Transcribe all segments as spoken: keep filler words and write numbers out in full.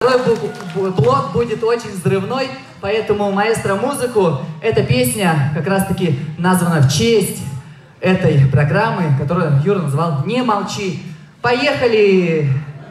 Второй блок будет очень взрывной, поэтому маэстро музыку. Эта песня как раз-таки названа в честь этой программы, которую Юра назвал «Не молчи». Поехали!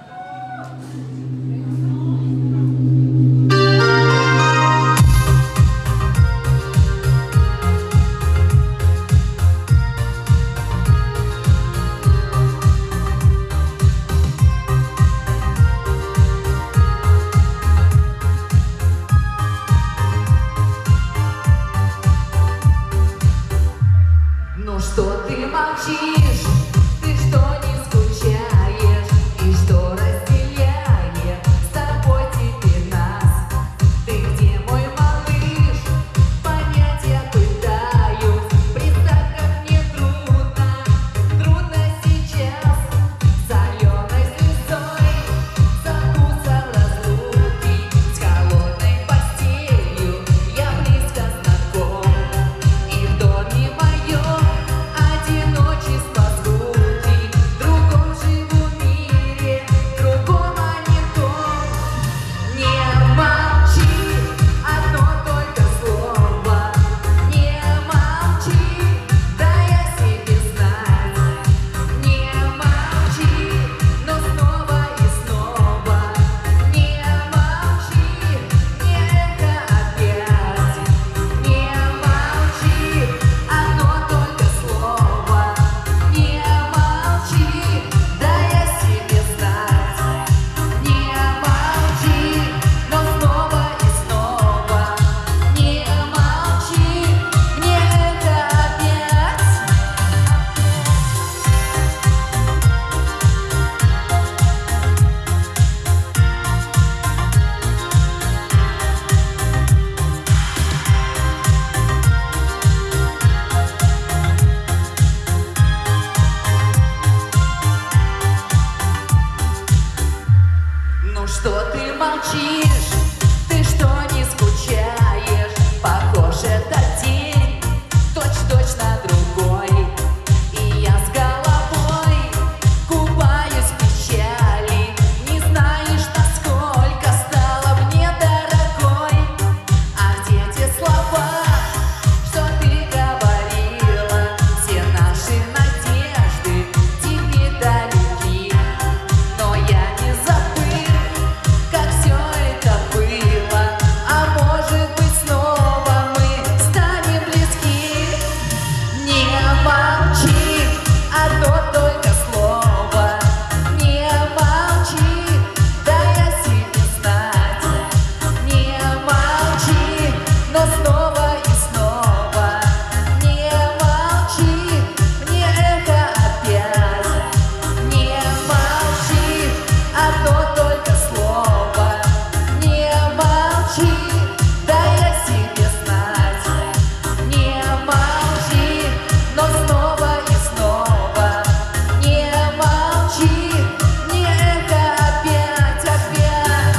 Ну что ты молчишь? Ты что не скучаешь? И что разделяет с тобой теперь нас? Ты где, мой малыш? Понятия пытаюсь. Представь, как мне трудно, трудно сейчас. Соленой слезой, со вкусом разлуки, с холодной постелью я близко знаком. И в доме моем одиночество звуки, в другом живу мире, в другом, а не том. Не молчи, одно только слово. Не молчи, дай о себе знать. Не молчи, но снова и снова. Не молчи, не это опять. Не молчи, одно только слово. Не молчи, дай о себе знать. Не молчи, но снова и снова. Не молчи, мне это опять. Ну что ты молчишь? Ты что не скучаешь? Похож этот день точь-точь на другой. И я с головой купаюсь в печали. Не знаешь, насколько стала мне дорогой. А где те слова, что ты говорила? Все наши надежды тебе далеки. Но я не забыл, как все это было. А может быть, снова мы станем близки. Не молчи, одно только слово. Не молчи, дай о себе знать. Не молчи, но снова и снова. Не молчи, мне это опять. Не молчи, одно только слово. Не молчи, дай о себе знать. Не молчи, но снова и снова. Не молчи, мне это опять, опять.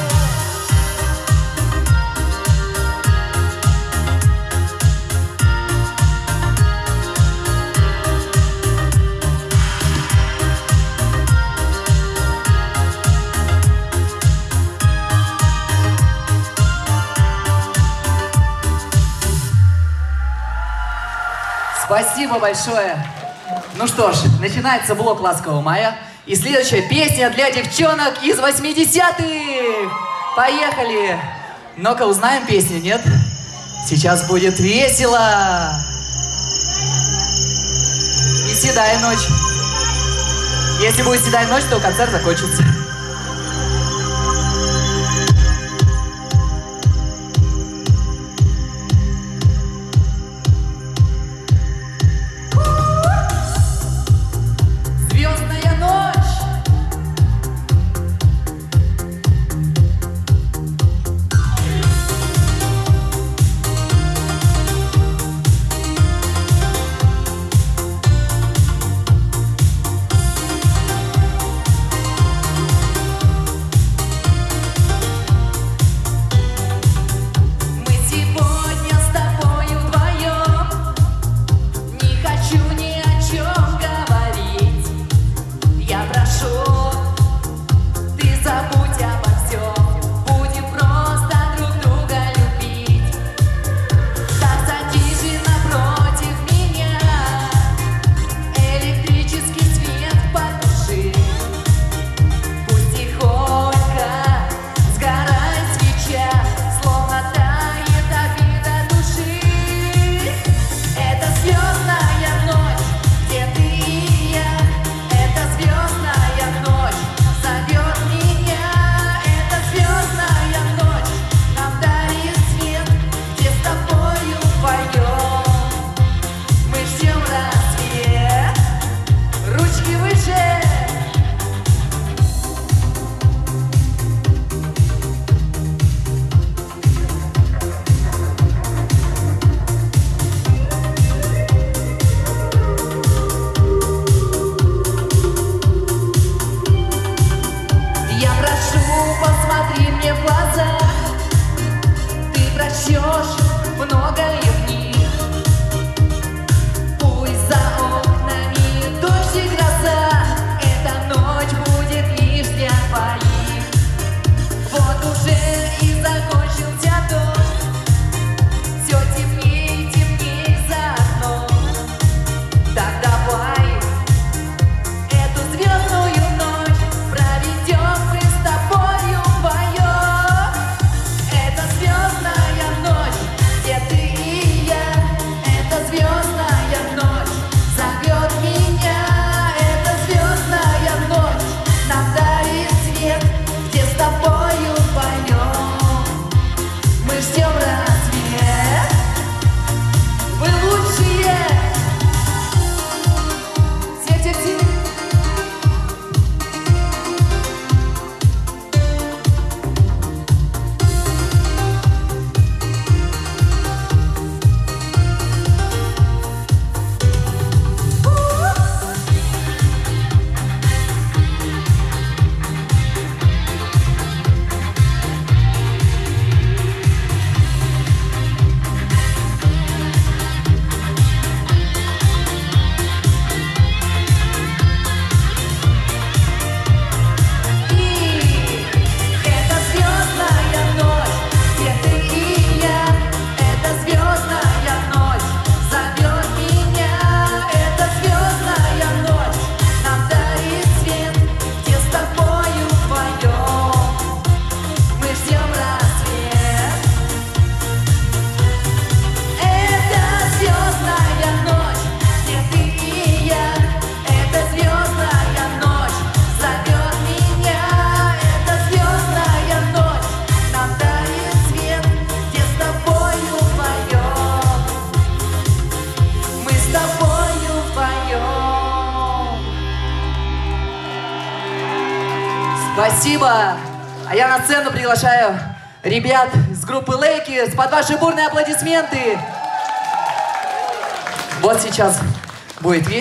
Спасибо большое. Ну что ж, начинается блок «Ласкового мая». И следующая песня для девчонок из восьмидесятых. Поехали! Ну-ка, узнаем песню, нет? Сейчас будет весело. И седая ночь. Если будет седая ночь, то концерт закончится. Звездная ночь. Не Спасибо. А я на сцену приглашаю ребят с группы Лейки под ваши бурные аплодисменты. Вот сейчас будет вечер.